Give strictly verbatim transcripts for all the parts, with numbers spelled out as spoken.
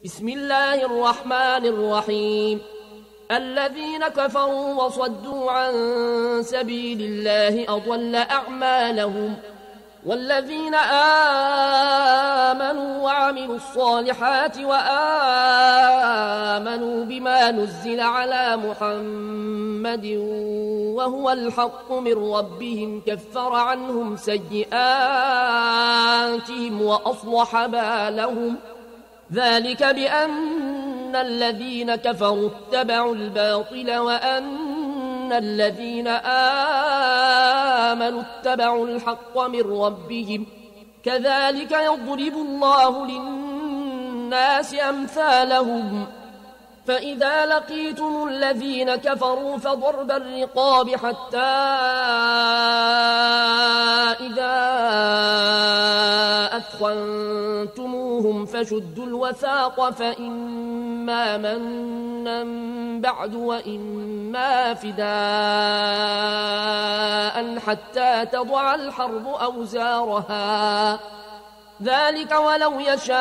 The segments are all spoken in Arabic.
بسم الله الرحمن الرحيم. الذين كفروا وصدوا عن سبيل الله أضل أعمالهم، والذين آمنوا وعملوا الصالحات وآمنوا بما نزل على محمد وهو الحق من ربهم كفر عنهم سيئاتهم وأصلح بالهم. ذلك بأن الذين كفروا اتبعوا الباطل وأن الذين آمنوا اتبعوا الحق من ربهم، كذلك يضرب الله للناس أمثالهم. فإذا لقيتم الذين كفروا فضرب الرقاب حتى إذا أثخنتموهم فشدوا الوثاق، فإما منا بعد وإما فداء حتى تضع الحرب أوزارها. ذلك ولو يشاء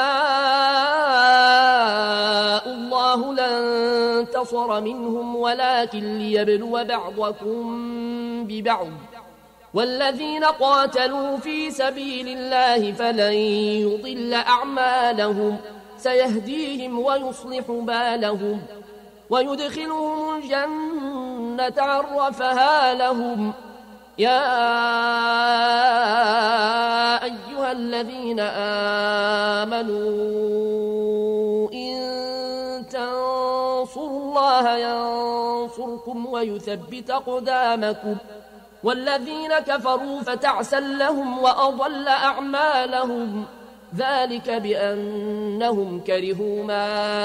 الله لانتصر منهم ولكن ليبلو بعضكم ببعض. والذين قاتلوا في سبيل الله فلن يضل أعمالهم، سيهديهم ويصلح بالهم ويدخلهم الجنة عرفها لهم. يا أيها الذين آمنوا إن تنصروا الله ينصركم ويثبت أقدامكم، والذين كفروا فتعسا لهم وأضل أعمالهم. ذلك بأنهم كرهوا ما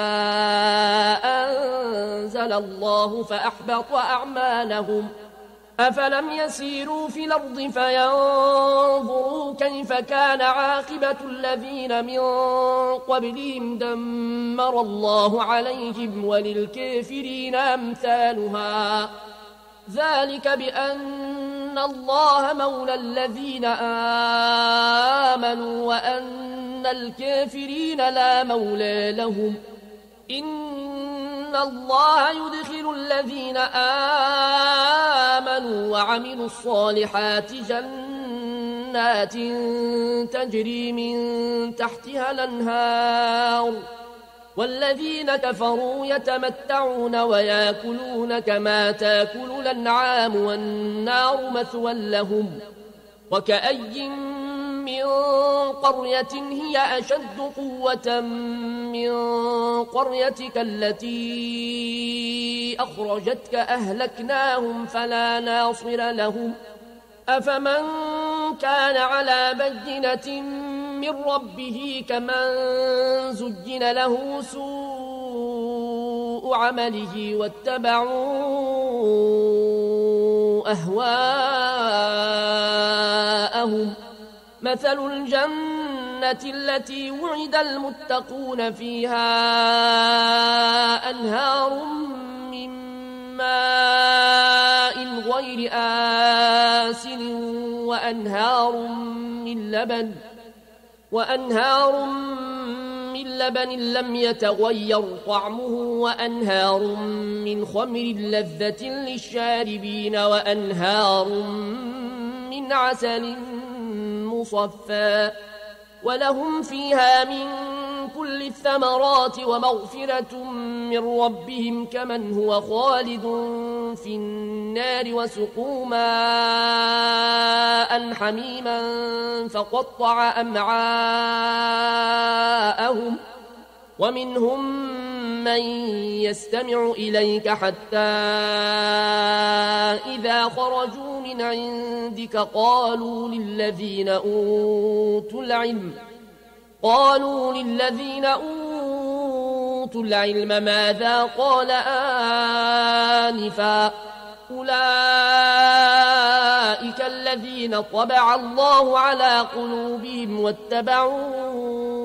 أنزل الله فأحبط أعمالهم. أفلم يسيروا في الأرض فينظروا كيف كان عاقبة الذين من قبلهم دمر الله عليهم وللكافرين أمثالها. ذلك بأن الله مولى الذين آمنوا وأن الكافرين لا مولى لهم. إن الله يدخل الذين آمنوا وعملوا الصالحات جنات تجري من تحتها الأنهار، والذين كفروا يتمتعون ويأكلون كما تأكل الأنعام والنار مثوى لهم. وكأي من قرية هي أشد قوة من قريتك التي أخرجتك أهلكناهم فلا ناصر لهم. أفمن كان على بينة من ربه كمن زجن له سوء عمله واتبعوا أهواءهم. مثل الجنة التي وعد المتقون فيها أنهار من ماء غير آسن وأنهار من لبن وأنهار من لبن لم يتغير طعمه وأنهار من خمر لذة للشاربين وأنهار من عسل مصفى ولهم فيها من كل الثمرات ومغفرة من ربهم كمن هو خالد في النار وسقوا ماء حميما فقطع أمعاءهم. ومنهم من يستمع إليك حتى إذا خرجوا من عندك قالوا للذين أوتوا العلم قالوا للذين أوتوا العلم ماذا قال آنفا أولئك الذين طبع الله على قلوبهم واتبعوا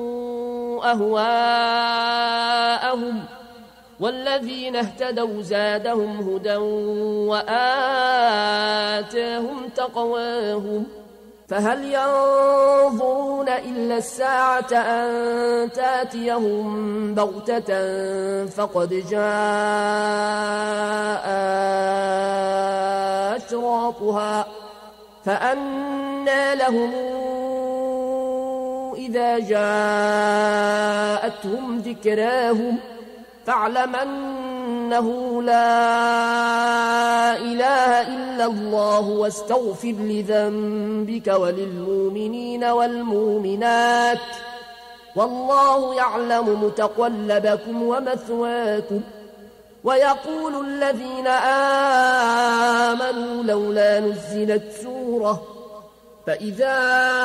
أهواءهم، والذين اهتدوا زادهم هدى وآتاهم تقواهم. فهل ينظرون إلا الساعة أن تأتيهم بغتة فقد جاء أشراطها فأنى لهم إذا جاءتهم ذكراهم فاعلم أنه لا إله إلا الله واستغفر لذنبك وللمؤمنين والمؤمنات والله يعلم متقلبكم ومثواكم. ويقول الذين آمنوا لولا نزلت سورة فإذا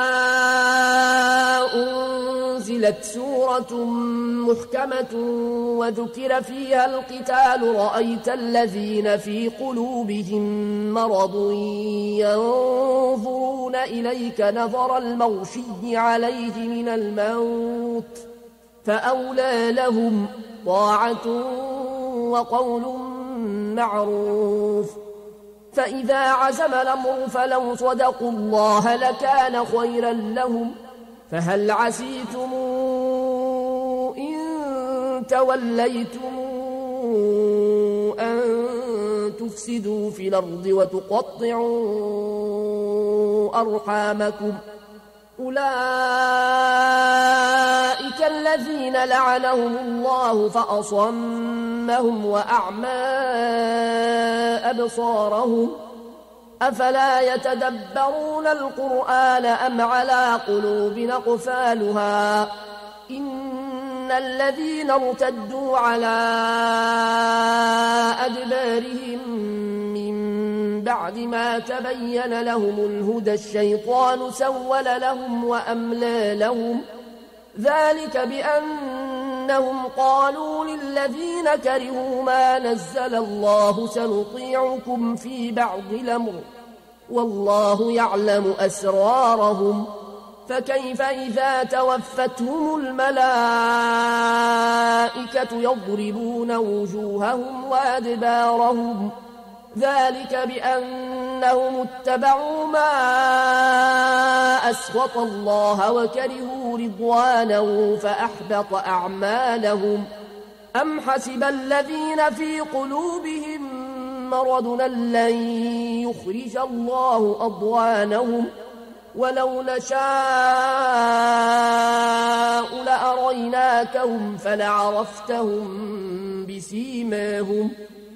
أنزلت سورة محكمة وذكر فيها القتال رأيت الذين في قلوبهم مرض ينظرون إليك نظر المغشي عليه من الموت فأولى لهم طاعة وقول معروف. فإذا عزم الأمر فلو صدقوا الله لكان خيرا لهم. فهل عسيتم إن توليتم أن تفسدوا في الأرض وتقطعوا أرحامكم أولئك الذين لعنهم الله فأصمهم وأعمى أبصارهم أفلا يتدبرون القرآن أم على قلوب أقفالها إن الذين ارتدوا على أدبارهم من بعد ما تبين لهم الهدى الشيطان سول لهم وأملى لهم ذلك بأنهم قالوا للذين كرهوا ما نزل الله سنطيعكم في بعض الأمر والله يعلم أسرارهم فكيف إذا توفتهم الملائكة يضربون وجوههم وأدبارهم ذلك بأنهم اتبعوا ما أسخط الله وكرهوا رضوانه فأحبط أعمالهم. أم حسب الذين في قلوبهم مرض لن يخرج الله أضغانهم ولو نشاء لأريناكهم فلعرفتهم بسيماهم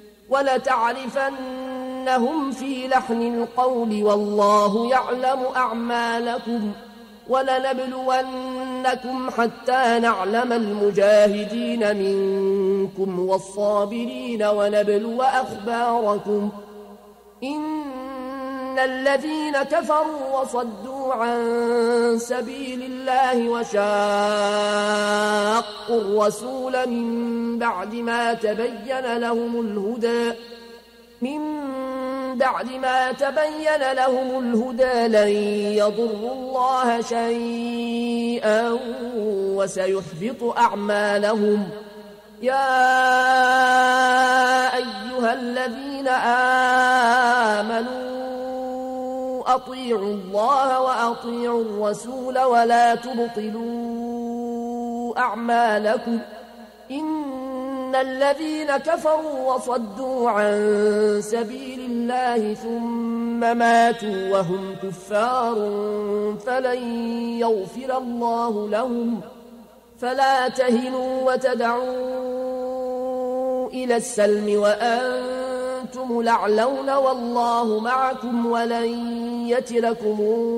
ولتعرفنهم في لحن القول والله يعلم أعمالكم ولنبلونكم حتى نعلم المجاهدين منكم والصابرين ونبلو أخباركم. إن الذين كفروا وصدوا عن سبيل الله وشاقوا الرسول من بعد ما تبين لهم الهدى من بعد ما تبين لهم الهدى لن يضروا الله شيئا وسيحبط أعمالهم. يا أيها الذين آمنوا أطيعوا الله وأطيعوا الرسول ولا تبطلوا أعمالكم إن الذين كفروا وصدوا عن سبيل الله ثم ماتوا وهم كفار فلن يغفر الله لهم. فلا تهنوا وتدعوا إلى السلم وأنتم الأعلون والله معكم ولن يتركم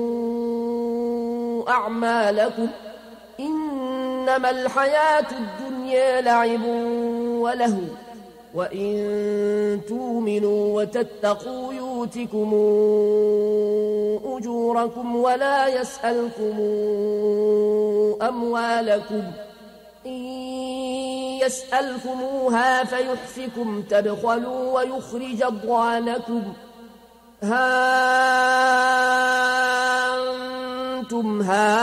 أعمالكم. إنما الحياة الدنيا لعب ولهو وإن تؤمنوا وتتقوا يؤتكم أجوركم ولا يسألكم أموالكم إن يسألكموها فيحفكم تبخلوا ويخرج أضغانكم. ها أنتم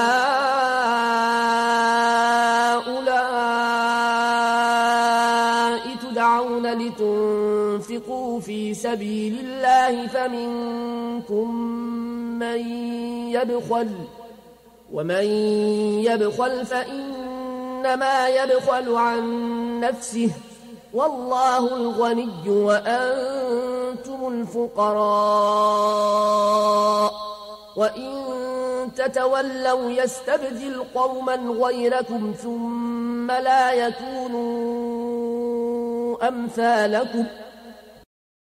هؤلاء تدعون لتنفقوا في سبيل الله فمنكم من يبخل ومن يبخل فإنما يبخل عن نفسه والله الغني وأنتم الفقراء وإن تتولوا يستبدل قوما غيركم ثم لا يكونوا أمثالكم